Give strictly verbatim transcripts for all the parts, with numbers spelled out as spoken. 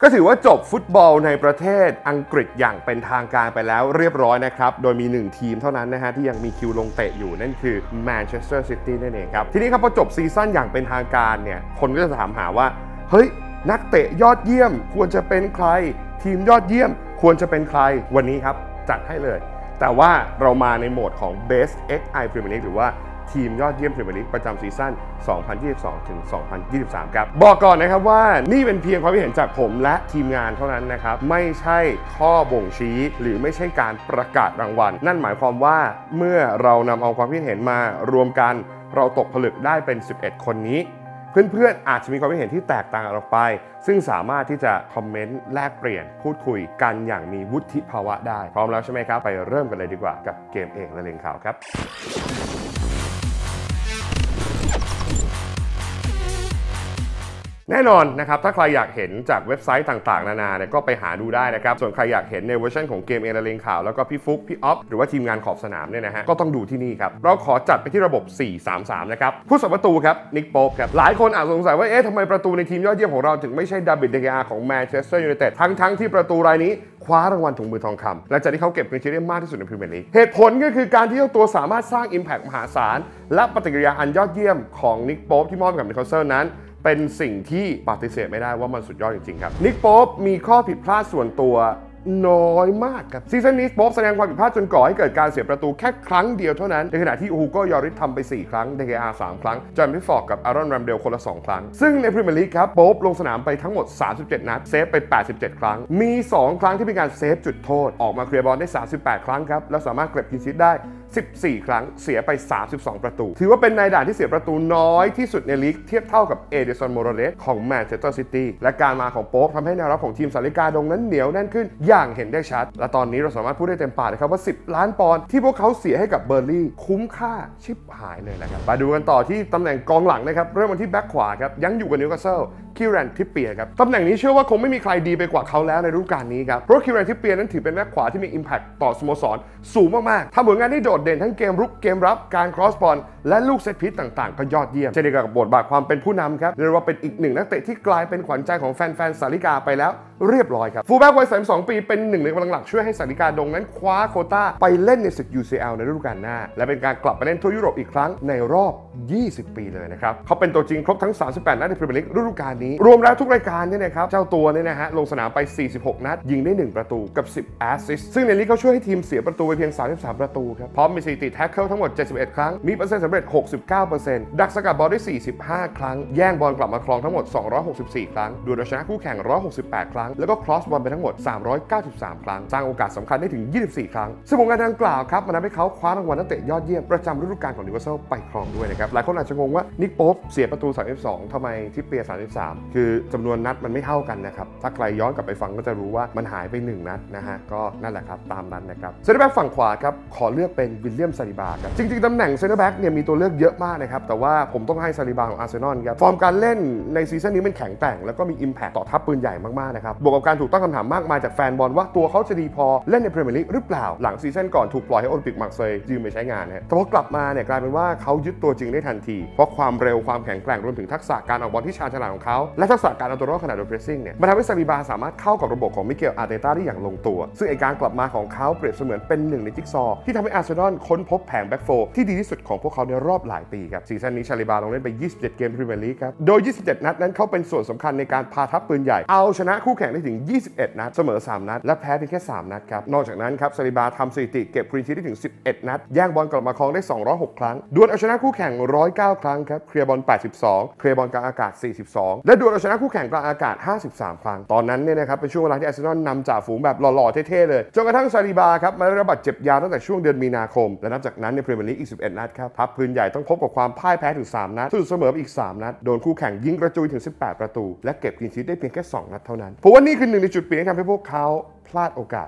ก็ถือว่าจบฟุตบอลในประเทศอังกฤษอย่างเป็นทางการไปแล้วเรียบร้อยนะครับโดยมีหนึ่งทีมเท่านั้นนะฮะที่ยังมีคิวลงเตะอยู่นั่นคือแมนเชสเตอร์ซิตี้นั่นเองครับทีนี้ครับพอจบซีซั่นอย่างเป็นทางการเนี่ยคนก็จะถามหาว่าเฮ้ยนักเตะยอดเยี่ยมควรจะเป็นใครทีมยอดเยี่ยมควรจะเป็นใครวันนี้ครับจัดให้เลยแต่ว่าเรามาในโหมดของ Best เอ็กซ์ ไอ Premier League หรือว่าทีมยอดเยี่ยมพรีเมียร์ลีกประจำซีซั่น สองพันยี่สิบสองถึงสองพันยี่สิบสาม ครับบอกก่อนนะครับว่านี่เป็นเพียงความคิดเห็นจากผมและทีมงานเท่านั้นนะครับไม่ใช่ข้อบ่งชี้หรือไม่ใช่การประกาศรางวัลนั่นหมายความว่าเมื่อเรานำเอาความคิดเห็นมารวมกันเราตกผลึกได้เป็นสิบเอ็ดคนนี้เพื่อนๆอาจจะมีความคิดเห็นที่แตกต่างออกไปซึ่งสามารถที่จะคอมเมนต์แลกเปลี่ยนพูดคุยกันอย่างมีวุฒิภาวะได้พร้อมแล้วใช่ไหมครับไปเริ่มกันเลยดีกว่ากับเกมเอกและเลงข่าวครับแน่นอนนะครับถ้าใครอยากเห็นจากเว็บไซต์ต่างๆนานาเนี่ยก็ไปหาดูได้นะครับส่วนใครอยากเห็นในเวอร์ชันของเกมเอเลงข่าวแล้วก็พี่ฟุกพี่อ๊อฟหรือว่าทีมงานขอบสนามเนี่ยนะฮะก็ต้องดูที่นี่ครับเราขอจัดไปที่ระบบ สี่ สาม สาม นะครับผู้สับประตูครับนิกโป๊ปครับหลายคนอาจสงสัยว่าเอ๊ะทำไมประตูในทีมยอดเยี่ยมของเราถึงไม่ใช่ดาวิด เดเกอาของแมนเชสเตอร์ยูไนเต็ดทั้งๆที่ประตูรายนี้คว้ารางวัลถุงมือทองคำหลังจากที่เขาเก็บคะแนนได้มากที่สุดในพรีเมียร์ลีกเหตุผลก็คือการที่เจ้าตัวสามารถสร้าง Impact มหาศาลและปฏิกิริยาอันยอดเยี่ยมของนิกโป๊ปที่มอบกับนิวคาสเซิลนั้นเป็นสิ่งที่ปฏิเสธไม่ได้ว่ามันสุดยอดจริงๆครับนิกโป๊ปมีข้อผิดพลาดส่วนตัวน้อยมากครับซีซั่นนี้โป๊ปแสดงความผิดพลาดจนก่อให้เกิดการเสียประตูแค่ครั้งเดียวเท่านั้นในขณะที่ฮูโกยอริสทำไปสี่ครั้งเดเกอาสามครั้งจอห์นพิฟฟอร์ดกับอารอนแรมเดลคนละสองครั้งซึ่งในพรีเมียร์ลีกครับโป๊ปลงสนามไปทั้งหมดสามสิบเจ็ดนัดเซฟไปแปดสิบเจ็ดครั้งมีสองครั้งที่เป็นการเซฟจุดโทษออกมาเคลียร์บอลได้สามสิบแปดครั้งครับแล้วสามารถเก็บคลีนชีทได้สิบสี่ครั้งเสียไปสามสิบสองประตูถือว่าเป็นนายด่านที่เสียประตูน้อยที่สุดในลีกเทียบเท่ากับเอเดสันโมราเลสของแมนเชสเตอร์ซิตี้และการมาของโป๊ปทำให้แนวรับของทีมสาริกาดงนั้นเหนียวแน่นขึ้นอย่างเห็นได้ชัดและตอนนี้เราสามารถพูดได้เต็มปากเลยครับว่าสิบล้านปอนด์ที่พวกเขาเสียให้กับเบอร์ลี่คุ้มค่าชิบหายเลยนะครับมาดูกันต่อที่ตำแหน่งกองหลังนะครับเริ่มกันที่แบ็คขวาครับยังอยู่กับนิวคาสเซิลคิวแรนทิปเปียร์ครับตำแหน่งนี้เชื่อว่าคงไม่มีใครดีไปกว่าเขาแล้วในฤดูกาลนี้ครับเพราะคิวแรนทิปเปียร์นั้นถือเป็นแบ็คขวาที่มี Impact ต่อสโมสรสูงมากๆทำผลงานได้โดดเด่นทั้งเกมรุกเกมรับการครอสบอลและลูกเซตพีซต่างๆก็ยอดเยี่ยมเช่นเดียวกับบทบาทความเป็นผู้นำครับเรียกว่าเป็นอีกหนึ่งนักเตะที่กลายเป็นขวัญใจของแฟนๆสาริกาไปแล้วเรียบร้อยครับฟูลแบ็กวัยสามสิบสองปีเป็นหนึ่งในกำลังหลักช่วยให้สาริกาดงนั้นคว้าโควต้าไปเล่นในศึก ยู ซี แอล ในฤดูกาลหน้าและเป็นการกลับไปเล่นทั่วยุโรปอีกครั้งในรอบยี่สิบปีเลยนะครับเขาเป็นตัวจริงครบทั้งสามสิบแปดนัดในพรีเมียร์ลีกฤดูกาลนี้รวมแล้วทุกรายการเนี่ยนะครับเจ้าตัวเนี่ยนะฮะลงสนามไปสี่สิบหกนัดยิงได้หนึ่งประตูกับสิบแอสซิสต์ซึ่งในลีกเขาช่วยให้ทีมเสียประตูไปเพียงสามสิบสามประตูครับพร้อมมีสถิติแท็กเกิลทั้งหมดเจ็ดสิบเอ็ดครั้งมีเปอร์เซ็นต์สำเร็จ หกสิบเก้าเปอร์เซ็นต์ ดักสกัดบอลได้สี่สิบห้าครั้งแย่งบอลกลับมาครองทั้งหมดสองร้อยหกสิบสี่ครั้งดูดเอาชนะคู่แข่งหนึ่งร้อยหกสิบแปดครั้งแล้วก็ครอสบอลไปทั้งหมดสามร้อยเก้าสิบสามครั้งสร้างโอกาสสำคัญได้ถึงยี่สิบสี่ครั้งซึ่งผลงานดังกล่าวครับมันทำให้เขาคว้ารางวัลนักเตะยอดเยี่ยมประจำฤดูกาลของนิวคาสเซิลไปครองด้วยนะครับหลายคนอาจจะงงว่านิกโป๊ปเสียประตูสามสิบสองทำไมทิปเปียร์สามสิบสามคือจำนวนนัดมันไม่เท่ากันนะครับถ้าใครย้อนกลับไปฟังก็จะรู้ว่ามันหายไปหนึ่งนัดนะฮะก็นั่นแหละครับตามนั้นนะครับเซนเตอร์แบ็กฝั่งขวาครับขอเลือกเป็นวิลเลียมซาลิบาครับจริงๆตำแหน่งเซนเตอร์แบ็กเนี่ยมีตัวเลือกเยอะมากนะครับแต่ว่าผมต้องให้ซาลิบาของอาร์เซนอลครับฟอร์มการเล่นในซีซั่นนี้มันแข็งแกร่งแล้วก็มี Impact ต่อทัพปืนใหญ่มากๆนะครับบวกกับการถูกตั้งคำถามมากมายจากแฟนบอลว่าตัวเขาจะดีพอเล่นในพรีเมียร์ลีกหรือเปล่าหลังซีซั่นก่อนถูกปล่อยให้โอลิมปิกมาร์เซย์ยืมไปใช้งานนะแต่พอกลับมาเนี่ยกลายเป็นว่าเขายึดตัวจริงได้ทันทีเพราะความเร็วความแข็งแกร่งรวมถึงทักษะการออกบอลที่ชาญฉลาดของเขาและทักษะการเอาตัวรอดขณะโดนเพรสซิ่งเนี่ยมันทำให้ซาลิบาสามารถเข้ากับระบบของมิเกลอาร์เตต้าได้อย่างลงตัวซึ่งไอการกลับมาของเขาเปรียบเสมือนเป็นหนึ่งในจิ๊กซอว์ที่ทำให้อาร์เซนอลค้นพบแผงแบ็กโฟร์ที่ดีที่สุดของพวกเขาในรอบหลายปีครับซีซั่นนี้ซาลิบาลงเล่นไปยี่สิบเจ็ดเกมพรีเมียร์ลีกครับโดยยี่สิบเจ็ดนัดนั้นเขาเป็นส่วนสำคัญในการพาทัพปืนใหญ่เอาชนะคู่แข่งได้ถึงยี่สิบเอ็ดนัดเสมอสามนัดและแพ้เพียงแค่สามนัดครับนอกจากนั้นครับซาลิบาทำสถิติเก็บคลีนชีทได้ถึงสิบเอ็ดนัดแย่งบอลกลับมาครองได้สองร้อยหกครั้งดวลเอาชนะคู่แข่งหนึ่งร้อยเก้าครั้งครับเคลียร์บอลแปดสิบสองเคลียร์บอลกลางอากาศสี่สิบสองและดวลเอาชนะคู่แข่งกลางอากาศห้าสิบสามครั้งตอนนั้นเนี่ยนะครับเป็นช่วงเวลาที่อาร์เซนอลนำจ่าฝูงแบบหล่อๆเท่ๆเลยจนกระทั่งซาลิบาครับมาได้รับบาดเจ็บยาวตั้งแต่ช่วงเดือนมีนาคมและนับจากนั้นในพรีเมียร์ลีกอีกสิบเอ็ดนัดครับทัพปืนใหญ่ต้องพบกับความพ่ายแพ้ถึงสามนัดสุดเสมออีกสามนัดโดนคู่แข่งยิงกระจุยถึงสิบแปดประตูและเก็บคลีนชีทได้เพียงแค่สองนัดเท่านั้นผมว่านี่คือหนึ่งในจุดเปลี่ยนที่ทำให้พวกเขาพลาดโอกาส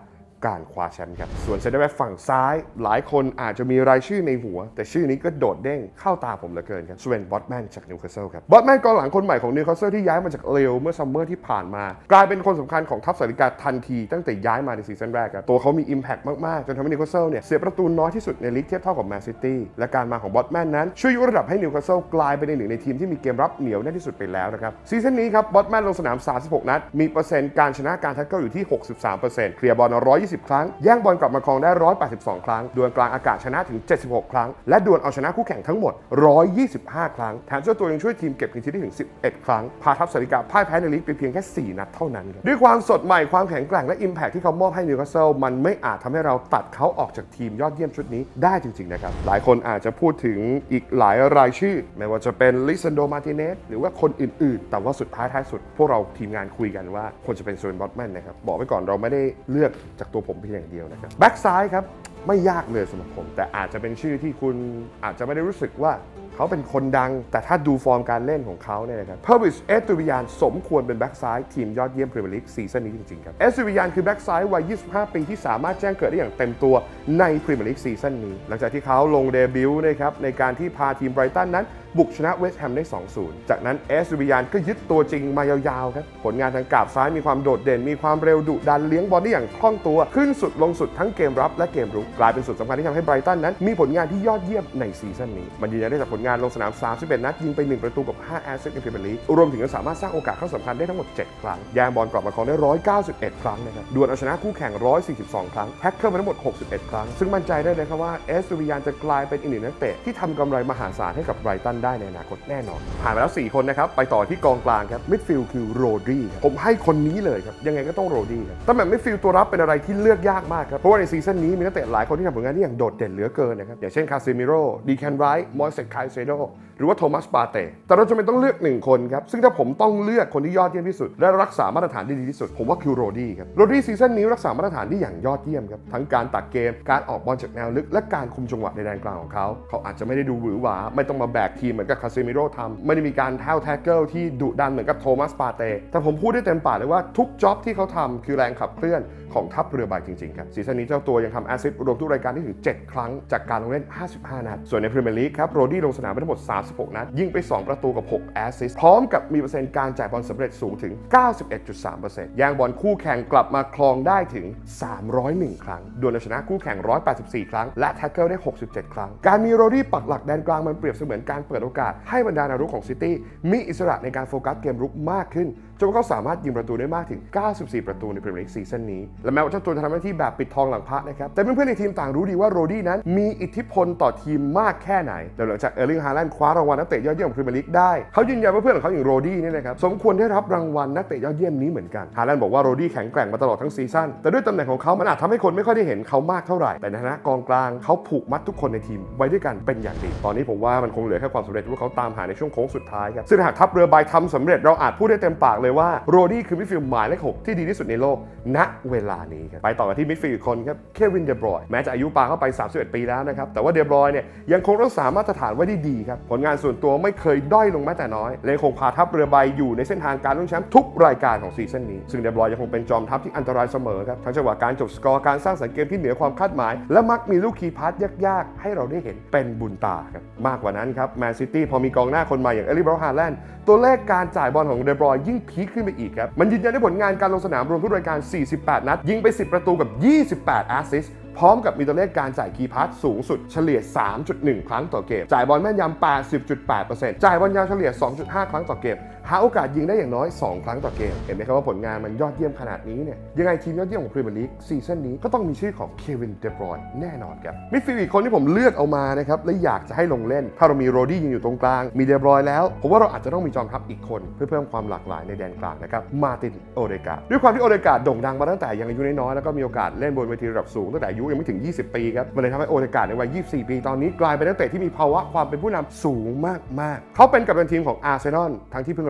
การคว้าแชมป์ครับส่วนเซนเตอร์แบ็กฝั่งซ้ายหลายคนอาจจะมีรายชื่อในหัวแต่ชื่อนี้ก็โดดเด้งเข้าตาผมเหลือเกินครับสเวนบอตแมนจากนิวคาสเซิลครับบอตแมนกองหลังคนใหม่ของนิวคาสเซิลที่ย้ายมาจากเลวเมื่อซัมเมอร์ที่ผ่านมากลายเป็นคนสำคัญของทัพสาริกาทันทีตั้งแต่ย้ายมาในซีซั่นแรกครับตัวเขามี impact มากๆจนทำให้นิวคาสเซิลเนี่ยเสียประตูน้อยที่สุดในลีกเทียบเท่ากับแมนซิตี้และการมาของบอตแมนนั้นช่วยยกระดับให้นิวคาสเซิลกลายเป็นหนึ่งในทีมที่มีเกมรับเหนียวแน่นที่สุดไปแล้วนะครับซีซั่นนี้ครับบอตแมนลงสนามสามสิบหกนัดมีเปอร์เซ็นต์การชนะการแท็กเกิลอยู่ที่ หกสิบสามเปอร์เซ็นต์ เคลียร์บอลหนึ่งร้อยยี่สิบครั้งแย่งบอลกลับมาครองได้หนึ่งร้อยแปดสิบสองครั้งดวลกลางอากาศชนะถึงเจ็ดสิบหกครั้งและดวลเอาชนะคู่แข่งทั้งหมดหนึ่งร้อยยี่สิบห้าครั้งแถมเจ้าตัวยังช่วยทีมเก็บคลีนชีทได้ถึงสิบเอ็ดครั้งพาทัพสาริกาพ่ายแพ้ในลีกไปเพียงแค่สี่นัดเท่านั้นครับด้วยความสดใหม่ความแข็งแกร่งและ impact ที่เขามอบให้นิวคาสเซิลมันไม่อาจทำให้เราตัดเขาออกจากทีมยอดเยี่ยมชุดนี้ได้จริงๆนะครับหลายคนอาจจะพูดถึงอีกหลายรายชื่อไม่ว่าจะเป็นลิซันโดมาร์ติเนสหรือว่าคนอื่นๆแต่ว่าสุดท้ายท้ายสุดพวกเราทีมงานคุยกันว่าควรจะเป็นโซนบอตแมนนะครับบอกไว้ก่อนเราไม่ได้เลือกจากตัวผมเพียงอย่างเดียวนะครับแบ็กซ้ายครับไม่ยากเลยสำหรับผมแต่อาจจะเป็นชื่อที่คุณอาจจะไม่ได้รู้สึกว่าเขาเป็นคนดังแต่ถ้าดูฟอร์มการเล่นของเขาเนี่ยนะครับเพอร์วิชเอสตูวิยานสมควรเป็นแบ็กซ้ายทีมยอดเยี่ยมพรีเมียร์ลีกซีซั่นนี้จริงๆครับเอสตูวิยานคือแบ็กซ้ายวัยยี่สิบห้าปีที่สามารถแจ้งเกิดได้อย่างเต็มตัวในพรีเมียร์ลีกซีซั่นนี้หลังจากที่เขาลงเดบิวต์นะครับในการที่พาทีมไบรตันนั้นบุกชนะเวสต์แฮมได้ สองศูนย์ จากนั้นเอสตูวิยานก็ยึดตัวจริงมายาวๆครับผลงานทางกาบซ้ายมีความโดดเด่นมีความเร็วดุดันเลี้ยงบอลได้อย่างคล่องตัวขึ้นสุดลงสุดทั้งเกมรับและเกมรุกกลายเป็นส่วนสำคัญที่ทำให้ไบรตันนั้นมีผลงานที่ยอดเยี่ยมในซีซั่นนี้มันยืนยันได้จากผลงานลงสนามสามสิบเอ็ดนัดยิงไปหนึ่งประตูกับห้าแอสซิสต์ในพรีเมียร์ลีกรวมถึงยังสามารถสร้างโอกาสเข้าสำคัญได้ทั้งหมดเจ็ดครั้งแย่งบอลกลับมาครองได้หนึ่งร้อยเก้าสิบเอ็ดครั้งนะครับดวลเอาชนะคู่แข่งหนึ่งร้อยสี่สิบสองครั้งแท็กเกิลมาทั้งหมดหกสิบเอ็ดครั้งซึ่งมั่นใจได้เลยครับว่าเอสตูวิยานจะกลายเป็นอีกหนึ่งนักเตะที่ทำกำไรมหาศาลให้กับไบรตันได้ในอนาคตแน่นอนผ่านไปแล้วสี่คนนะครับไปต่อที่กองกลางครับมิดฟิลด์คือโรดรีผมให้คนนี้เลยครับยังไงก็ต้องโรดรีครับตำแหน่งมิดฟิลด์ตัวรับเป็นอะไรที่เลือกยากมากครับเพราะว่าในซีซั่นนี้มีนักเตะหลายคนที่ทำผลงานได้อย่างโดดเด่นเหลือเกินนะครับอย่างเช่นคาซิมิโร่ดีแคนไรท์มอยเซสไคเซโดหรือว่าโทมัสปาเต้แต่เราจะไม่ต้องเลือกหนึ่งคนครับซึ่งถ้าผมต้องเลือกคนที่ยอดเยี่ยมที่สุดและรักษามาตรฐานได้ดีที่สุดผมว่าคือโรดี้ครับโรดี้ซีซั่นนี้รักษามาตรฐานได้อย่างยอดเยี่ยมครับทั้งการตัดเกมการออกบอลจากแนวลึกและการคุมจังหวะในแดนกลางของเขาเขาอาจจะไม่ได้ดูหวือหวาไม่ต้องมาแบกทีมเหมือนกับคาซิมิโร่ทำไม่ได้มีการแทวแท็กเกิลที่ดุดันเหมือนกับโทมัสปาเต้แต่ผมพูดได้เต็มปากเลยว่าทุกจ็อบที่เขาทำคือแรงขับเคลื่อนของทัพเรือใบจริงๆครับซีซั่นนี้เจ้าตัวยังทำแอสซิสต์รวมทุกรายการที่ถึงเจ็ดครั้งจากการลงเล่นห้าสิบห้านัดส่วนในพรีเมียร์ลีกครับโรดี้ลงสนามไปทั้งหมดสามสิบหกนัดยิงไปสองประตูกับหกแอสซิสต์พร้อมกับมีเปอร์เซ็นต์การจ่ายบอลสำเร็จสูงถึง เก้าสิบเอ็ดจุดสามเปอร์เซ็นต์ แย่งบอลคู่แข่งกลับมาครองได้ถึงสามร้อยเอ็ดครั้งดวลเอาชนะคู่แข่งหนึ่งร้อยแปดสิบสี่ครั้งและแท็กเกิลได้หกสิบเจ็ดครั้งการมีโรดี้ปักหลักแดนกลางมันเปรียบเสมือนการเปิดโอกาสให้บรรดานารุกของซิตี้มีอิสระในการโฟกัสเกมรุกมากขึ้นจนเขาสามารถยิงประตูได้มากถึงเก้าสิบสี่ประตูในพรีเมียร์ลีกซีซั่นนี้และแม้ว่าเจ้าตัวจะทำหน้าที่แบบปิดทองหลังพระนะครับแต่เพื่อนๆในทีมต่างรู้ดีว่าโรดี้นั้นมีอิทธิพลต่อทีมมากแค่ไหนหลังจากเออร์ลิงฮาแลนด์คว้ารางวัลนักเตะยอดเยี่ยมของพรีเมียร์ลีกได้เขายืนยันว่าเพื่อนของเขาอย่างโรดี้นี่นะครับสมควรได้รับรางวัลนักเตะยอดเยี่ยมนี้เหมือนกันฮาแลนด์บอกว่าโรดี้แข็งแกร่งมาตลอดทั้งซีซั่นแต่ด้วยตำแหน่งของเขามันอาจทำให้คนไม่ค่อยได้เห็นเขามากเท่าไหร่แต่ในฐานะกองกลางเขาผูกมัดทุกคนในทีมไว้ด้วยกันเป็นอย่างดีตอนนี้ผมว่ามันคงเหลือแค่ความสำเร็จที่เขาตามหาในช่วงโค้งสุดท้ายครับซึ่งหากทัพเรือใบทำสำเร็จเราอาจพูดได้เต็มปากเลยว่าโรดี้คือมิดฟิลด์หมายเลขหกที่ดีที่สุดในโลกณเวลานี้ครับไปต่อกันที่มิดฟิลด์อีกคนครับเควินเดบรอยน์แม้จะอายุปาเข้าไปสามสิบเอ็ดปีแล้วนะครับแต่ว่าเดบรอยน์เนี่ยยังคงรักษามาตรฐานไว้ได้ดีครับผลงานส่วนตัวไม่เคยด้อยลงแม้แต่น้อยและคงพาทัพเรือใบอยู่ในเส้นทางการลุ้นแชมป์ทุกรายการของซีซั่นนี้ซึ่งเดบรอยน์ยังคงเป็นจอมทัพที่อันตรายเสมอครับทั้งจังหวะการจบสกอร์การสร้างสรรค์เกมที่เหนือความคาดหมายและมักมีลูกคีย์พาสยากๆให้เราได้เห็นเป็นบุญตาครับมากกว่านั้นครับแมนซิตี้พอมีกองหน้าคนใหม่อย่างเอลิบรอฮาแลนด์ตัวเลขการจ่ายบอลของเดบรอยน์ยิ่งพีคขึ้นไปอีกครับมันยืนยันได้ผลงานการลงสนามรวมทุกรายการสี่สิบแปดนัดยิงไปสิบประตูกับยี่สิบแปดแอสซิสต์พร้อมกับมีตัวเลขการจ่ายคีย์พาสสูงสุดเฉลี่ย สามจุดหนึ่ง ครั้งต่อเกมจ่ายบอลแม่นยำ แปดสิบจุดแปดเปอร์เซ็นต์ จ่ายบอลยาวเฉลี่ย สองจุดห้า ครั้งต่อเกมหาโอกาสยิงได้อย่างน้อยสองครั้งต่อเกมเห็นไหมครับว่าผลงานมันยอดเยี่ยมขนาดนี้เนี่ยยังไงทีมยอดเยี่ยมของพรีเมียร์ลีกซีซั่นนี้ก็ต้องมีชื่อของเควินเดบรอยน์แน่นอนครับมิดฟิลด์อีกคนที่ผมเลือกเอามานะครับและอยากจะให้ลงเล่นถ้าเรามีโรดี้ยืนอยู่ตรงกลางมีเดบรอยน์แล้วผมว่าเราอาจจะต้องมีจอมทัพอีกคนเพื่อเพิ่มความหลากหลายในแดนกลางนะครับมาร์ตินโอเดกาด้วยความที่โอเดกาโด่งดังมาตั้งแต่ยังอายุน้อยๆแล้วก็มีโอกาสเล่นบนเวทีระดับสูงตั้งแต่อายุยังไม่ถึงยี่สิบปีครับมันเลยทำให้โอเดกาในวัยยี่สิบสี่ปีตอนนี้กลายเป็นนักเตะที่มีภาวะความเป็นผู้นำสูงมากๆเขาเป็นกัปตันทีมของอาร์เซนอลทั้งที่เพิ่งรับ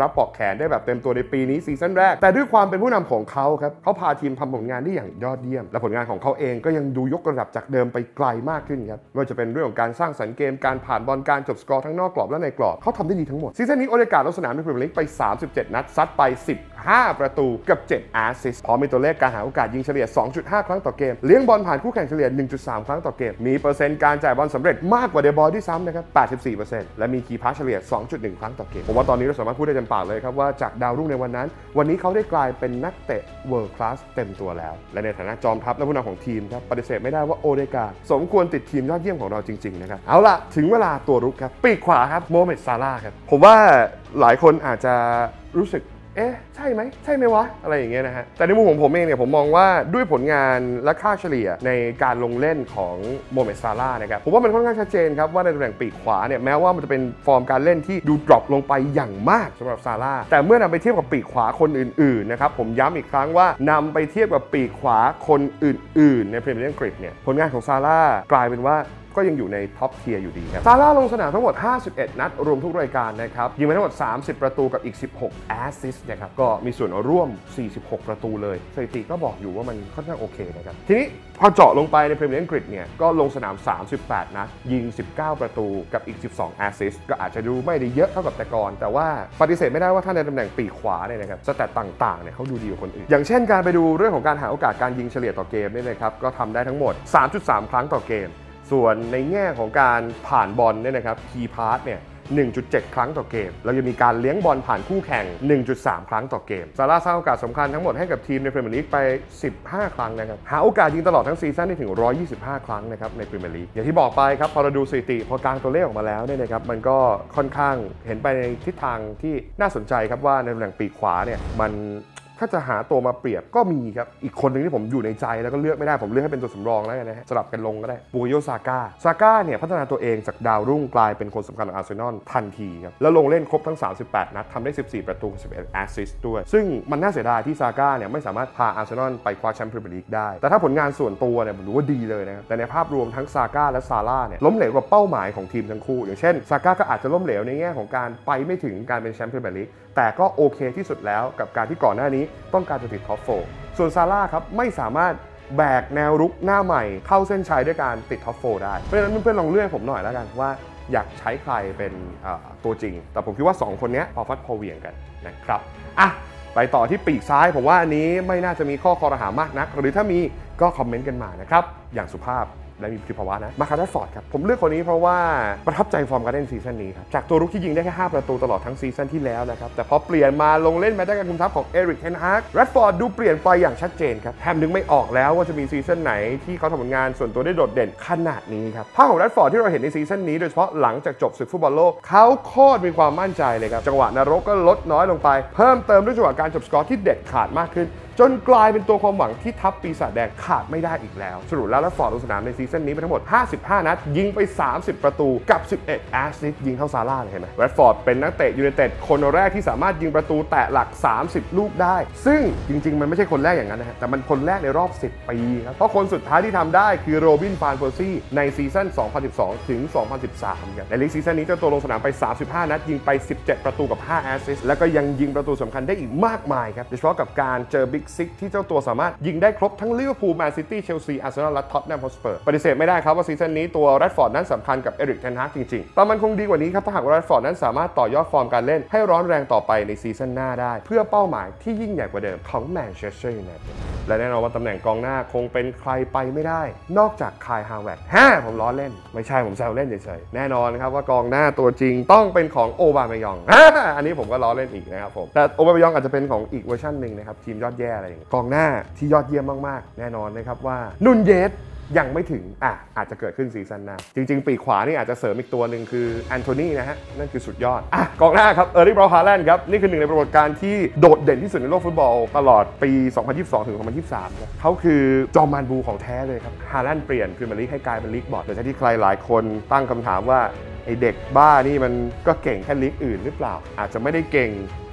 รับปลอกแขนได้แบบเต็มตัวในปีนี้ซีซั่นแรกแต่ด้วยความเป็นผู้นำของเขาครับเขาพาทีมทำผลงานได้อย่างยอดเยี่ยมและผลงานของเขาเองก็ยังดูยกระดับจากเดิมไปไกลมากขึ้นครับไม่ว่าจะเป็นเรื่องของการสร้างสรรค์เกมการผ่านบอลการจบสกอร์ทั้งนอกกรอบและในกรอบเขาทำได้ดีทั้งหมดซีซั่นนี้โอเดการ์ดลงสนามในพรีเมียร์ลีกไปสามสิบเจ็ดนัดซัดไปสิบห้าประตูกับเจ็ดแอสซิสต์พร้อมมีตัวเลขการหาโอกาสยิงเฉลี่ย สองจุดห้า ครั้งต่อเกมเลี้ยงบอลผ่านคู่แข่งเฉลี่ย หนึ่งจุดสาม ครั้งต่อเกมมีเปอร์เซ็นต์การจ่ายบอลสำเร็จมากกว่าเดบอยด้วยซ้ำนะครับ แปดสิบสี่เปอร์เซ็นต์ และมีคีย์พาสเฉลี่ย สองจุดหนึ่ง ครั้งต่อเกมผมว่าตอนนี้เราสามารถพูดได้เต็มปากเลยครับว่าจากดาวรุ่งในวันนั้นวันนี้เขาได้กลายเป็นนักเตะเวิลด์คลาสเต็มตัวแล้วและในฐานะจอมทัพและผู้นำของทีมครับปฏิเสธไม่ได้ว่าโอเดการ์ดสมควรติดทีมยอดเยี่ยมของเราจริงๆนะครับเอาล่ะถึงเวลาตัวรุกครับปีกขวาครับโมฮัมเหม็ดซาลาห์ครับผมว่าหลายคนอาจจะรู้สึกเอ๊ะใช่ไหมใช่ไหมวะอะไรอย่างเงี้ยนะฮะแต่ในมุมของผมเองเนี่ยผมมองว่าด้วยผลงานและค่าเฉลี่ยในการลงเล่นของโมฮัมเหม็ดซาลาห์นะครับผมว่ามันค่อนข้างชัดเจนครับว่าในตำแหน่งปีกขวาเนี่ยแม้ว่ามันจะเป็นฟอร์มการเล่นที่ดูดรอปลงไปอย่างมากสำหรับซาลาห์แต่เมื่อนำไปเทียบกับปีกขวาคนอื่นๆนะครับผมย้ำอีกครั้งว่านำไปเทียบกับปีกขวาคนอื่นๆในพรีเมียร์ลีกอังกฤษเนี่ยผลงานของซาลาห์กลายเป็นว่าก็ยังอยู่ในท็อปเทียร์อยู่ดีครับซาลาห์ลงสนามทั้งหมดห้าสิบเอ็ดนัดรวมทุกรายการนะครับยิงไปทั้งหมดสามสิบประตูกับอีกสิบหกแอสซิสต์นะครับก็มีส่วนร่วมสี่สิบหกประตูเลยสถิติก็บอกอยู่ว่ามันค่อนข้างโอเคนะครับทีนี้พอเจาะลงไปในพรีเมียร์ลีกอังกฤษเนี่ยก็ลงสนามสามสิบแปดนัดยิงสิบเก้าประตูกับอีกสิบสองแอสซิสต์ก็อาจจะดูไม่ได้เยอะเท่ากับแต่ก่อนแต่ว่าปฏิเสธไม่ได้ว่าถ้าในตำแหน่งปีกขวาเนี่ยนะครับสแตทต่างๆเนี่ยเขาดูดีกว่าคนอื่นอย่างเช่นการไปดูเรื่องของการหาโอกาสการยิงเฉลี่ยต่อเกมเนี่ยนะครับก็ทำได้ทั้งหมด สามจุดสาม ครั้งต่อเกมส่วนในแง่ของการผ่านบอลเนี่ยนะครับคีย์พาสเนี่ย หนึ่งจุดเจ็ด ครั้งต่อเกมเรายังมีการเลี้ยงบอลผ่านคู่แข่ง หนึ่งจุดสาม ครั้งต่อเกมซาลาห์สร้างโอกาสสำคัญทั้งหมดให้กับทีมในพรีเมียร์ลีกไปสิบห้าครั้งนะครับหาโอกาสยิงตลอดทั้งซีซั่นได้ถึงหนึ่งร้อยยี่สิบห้าครั้งนะครับในพรีเมียร์ลีกอย่างที่บอกไปครับพอเราดูสถิติพอกลางตัวเลขออกมาแล้วเนี่ยนะครับมันก็ค่อนข้างเห็นไปในทิศทางที่น่าสนใจครับว่าในตำแหน่งปีกขวาเนี่ยมันถ้าจะหาตัวมาเปรียบก็มีครับอีกคนหนึ่งที่ผมอยู่ในใจแล้วก็เลือกไม่ได้ผมเลือกให้เป็นตัวสำรองแล้วกันนะฮะสลับกันลงก็ได้บูโยซาก้าซาก้าเนี่ยพัฒนาตัวเองจากดาวรุ่งกลายเป็นคนสำคัญของอาร์เซนอลทันทีครับแล้วลงเล่นครบทั้งสามสิบแปดนัดทำได้สิบสี่ประตูสิบเอ็ดแอสซิสต์ด้วยซึ่งมันน่าเสียดายที่ซาก้าเนี่ยไม่สามารถพาอาร์เซนอลไปคว้าแชมป์พรีเมียร์ลีกได้แต่ถ้าผลงานส่วนตัวเนี่ยผมรู้ว่าดีเลยนะครับแต่ในภาพรวมทั้งซาก้าและซาร่าเนี่ยล้มเหลวกับเป้าหมายของทีมทั้งคู่อย่างเช่นซาก้าก็อาจจะล้มเหลวในแง่ของการไปไม่ถึงการเป็นแชมป์พรีเมียร์ลีกแต่ก็โอเคที่สุดแล้วกับการที่ก่อนหน้านี้ต้องการจะติดท็อปโฟร์ส่วนซาร่าครับไม่สามารถแบกแนวรุกหน้าใหม่เข้าเส้นชัยด้วยการติดท็อปโฟร์ได้เพราะฉะนั้นเพื่อนๆลองเลือกผมหน่อยแล้วกันว่าอยากใช้ใครเป็นตัวจริงแต่ผมคิดว่าสองคนนี้พอฟัดพอเหวี่ยงกันนะครับอ่ะไปต่อที่ปีกซ้ายผมว่าอันนี้ไม่น่าจะมีข้อคอรหามากนักหรือถ้ามีก็คอมเมนต์กันมานะครับอย่างสุภาพและมีภาวะนะมาคาร์ดฟอร์ดครับผมเลือกคนนี้เพราะว่าประทับใจฟอร์มการเล่นซีซั่นนี้ครับจากตัวรุกที่ยิงได้แค่ห้าประตูตลอดทั้งซีซั่นที่แล้วนะครับแต่พอเปลี่ยนมาลงเล่นมาได้การคุมทัพของเอริกเทนฮากแรดฟอร์ดดูเปลี่ยนไปอย่างชัดเจนครับแทบนึกไม่ออกแล้วว่าจะมีซีซั่นไหนที่เขาทำผลงานส่วนตัวได้โดดเด่นขนาดนี้ครับภาพของแรดฟอร์ดที่เราเห็นในซีซั่นนี้โดยเฉพาะหลังจากจบศึกฟุตบอลโลกเขาโคตรมีความมั่นใจเลยครับจังหวะนรกก็ลดน้อยลงไปเพิ่มเติมด้วยจังหวะการจบสกอร์ที่เด็ดขาดมากขึ้นจนกลายเป็นตัวความหวังที่ทัพปีศาจแดงขาดไม่ได้อีกแล้วสรุปแล้วแรดฟอร์ดลงสนามในซีซั่นนี้ไปทั้งหมดห้าสิบห้านัดยิงไปสามสิบประตูกับสิบเอ็ดแอสซิสต์ยิงเท่าซาร่าเลยเห็นไหมแรดฟอร์ดเป็นนักเตะยูไนเต็ดคนแรกที่สามารถยิงประตูแตะหลักสามสิบลูกได้ซึ่งจริงๆมันไม่ใช่คนแรกอย่างนั้นนะฮะแต่มันคนแรกในรอบสิบปีครับเพราะคนสุดท้ายที่ทำได้คือโรบินฟานเพอร์ซี่ในซีซั่นสองพันสิบสองถึงสองพันสิบสามครับในลีกซีซั่นนี้เจ้าตัวลงสนามไปสามสิบห้านัดยิงไปสิบเจ็ดประตูกับห้าแอสซิสต์แล้วก็ยังยิงประตูสำคัญได้อีกมากมายครับโดยเฉพาะกับการเจอบิ๊กซิกที่เจ้าตัวสามารถยิงได้ครบทั้งลิเวอร์พูลแมนซิตี้เชลซีอาร์เซนอลและท็อตแนมฮอตสเปอร์ปฏิเสธไม่ได้ครับว่าซีซั่นนี้ตัวแรดฟอร์ดนั้นสำคัญกับเอริกเทนฮากจริงๆแต่มันคงดีกว่านี้ครับถ้าหากว่าแรดฟอร์ดนั้นสามารถต่อยอดฟอร์มการเล่นให้ร้อนแรงต่อไปในซีซั่นหน้าได้เพื่อเป้าหมายที่ยิ่งใหญ่กว่าเดิมของแมนเชสเตอร์ยูไนเต็ดและแน่นอนว่าตำแหน่งกองหน้าคงเป็นใครไปไม่ได้นอกจากคายฮาแวร์ดฮ่าผมล้อเล่นไม่ใช่ผมแซวเล่นเฉยๆแน่นอนครับว่ากองหน้าตัวจริงต้องเป็นของโอบามายองอันนี้ผมก็ล้อเล่นอีกนะครับผมแต่โอบามายองอาจจะเป็นของอีกเวอร์ชันหนึ่งนะครับทีมยอดแย่อะไรอย่างเงี้ยกองหน้าที่ยอดเยี่ยมมากๆแน่นอนนะครับว่านุนเยสยังไม่ถึงอ่ะอาจจะเกิดขึ้นซีซั่นหน้าจริงๆปีกขวานี่อาจจะเสริมอีกตัวหนึ่งคือแอนโทนีนะฮะนั่นคือสุดยอดอ่ะกองหน้าครับเออร์ลิง บราวน์ ฮาแลนด์ครับนี่คือหนึ่งในปรากฏการณ์ที่โดดเด่นที่สุดในโลกฟุตบอลตลอดปีสองพันยี่สิบสองถึงสองพันยี่สิบสามครับเขาคือจอมมารบูของแท้เลยครับฮาแลนด์เปลี่ยนพรีเมียร์ลีกให้กลายเป็นลีกบอร์ดโดยที่ใครหลายคนตั้งคำถามว่าไอเด็กบ้านี่มันก็เก่งแค่ลีกอื่นหรือเปล่าอาจจะไม่ได้เก่ง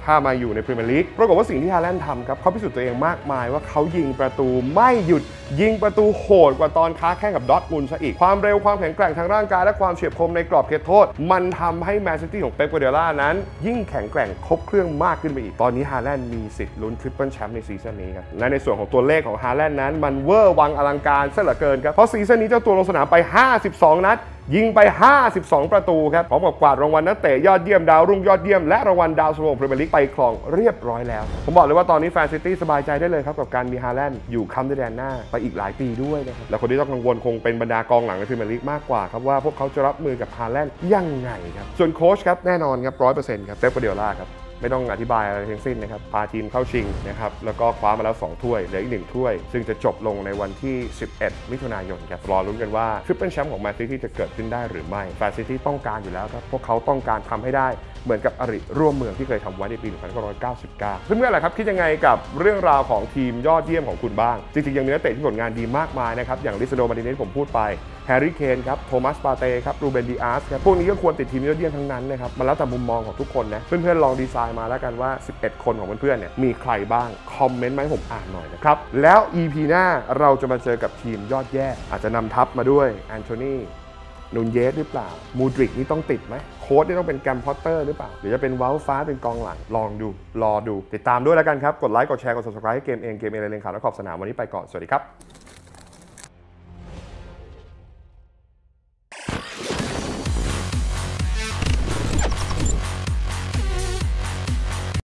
ถ้ามาอยู่ในพรีเมียร์ลีกปรากฏว่าสิ่งที่ฮาแลนด์ทำครับเขาพิสูจน์ตัวเองมากมายว่าเขายิงประตูไม่หยุดยิงประตูโหดกว่าตอนค้าแข่งกับดอร์ทมุนด์ซะอีกความเร็วความแข็งแกร่งทางร่างกายและความเฉียบคมในกรอบเขตโทษมันทำให้แมนซิตี้ของเป๊ป กวาร์ดิโอลานั้นยิ่งแข็งแกร่งครบเครื่องมากขึ้นไปอีกตอนนี้ฮาแลนด์มีสิทธิ์ลุ้นทริปเปิลแชมป์ในซีซั่นนี้ครับและในส่วนของตัวเลขของฮาแลนด์นั้นมันเวอร์วังอลังการซะเหลือเกินครับเพราะซีซั่นนี้เจ้าตัวลงสนามไปห้าสิบสองนัดยิงไปห้าสิบสองประตูครับพร้อมกับกวาดรางวัลนักเตะยอดเยี่ยมดาวรุ่งยอดเยี่ยมและรางวัลดาวซันโวพรีเมียร์ลีกไปครองเรียบร้อยแล้วผมบอกเลยว่าตอนนี้แฟนซิตี้สบายใจได้เลยครับกับการมีฮาแลนด์อยู่ค้ำในแดนหน้าไปอีกหลายปีด้วยนะครับและคนที่ต้องกังวลคงเป็นบรรดากองหลังในพรีเมียร์ลีกมากกว่าครับว่าพวกเขาจะรับมือกับฮาแลนด์ยังไงครับส่วนโค้ชครับแน่นอนครับร้อยเปอร์เซ็นต์ครับเป๊ป กวาร์ดิโอลาครับไม่ต้องอธิบายอะไรทั้งสิ้นนะครับพาทีมเข้าชิงนะครับแล้วก็คว้ามาแล้วสองถ้วยเหลืออีกหนึ่งถ้วยซึ่งจะจบลงในวันที่สิบเอ็ดมิถุนายนครับรอลุ้นกันว่าทริปเปิลแชมป์ของแมนซิตี้จะเกิดขึ้นได้หรือไม่แมนซิตี้ต้องการอยู่แล้วครับพวกเขาต้องการทำให้ได้เหมือนกับอริร่วมเมืองที่เคยทำไว้ในปีหนึ่งพันเก้าร้อยเก้าสิบเก้าซึ่งเมื่อไหร่ครับคิดยังไงกับเรื่องราวของทีมยอดเยี่ยมของคุณบ้างจริงๆยังมีนักเตะที่ผลงานดีมากมายนะครับอย่างลิซาโด มาร์ติเนสผมพูดไปแฮร์รี่เคนครับโทมัส ปาเต้ครับรูเบน ดิอาสครับพวกนี้ก็ควรติดทีมยอดเยี่ยมทั้งนั้นนะครับมันแล้วแต่มุมมองของทุกคนนะเพื่อนๆลองดีไซน์มาแล้วกันว่าสิบเอ็ดคนของเพื่อนๆเนี่ยมีใครบ้างคอมเมนต์มาให้ผมอ่านหน่อยนะครับแล้ว อี พี หน้าเราจะมาเจอกับทีมยอดแย่อาจจะนำทัพมาด้วยแอนโทนีนูนเยสหรือเปล่ามูดริกนี่ต้องติดไหมโค้ชนี่ต้องเป็นแกรมพอตเตอร์หรือเปล่าหรือจะเป็นวาลฟ้าเป็นกองหลังลองดูรอดูติดตามด้วยแล้วกันครับกดไลค์กดแชร์กด ซับสไครบ์ ให้เกมเองเกมเองเลยข่าวและขอบสนามวันนี้ไปก่อนสวัสดีครับ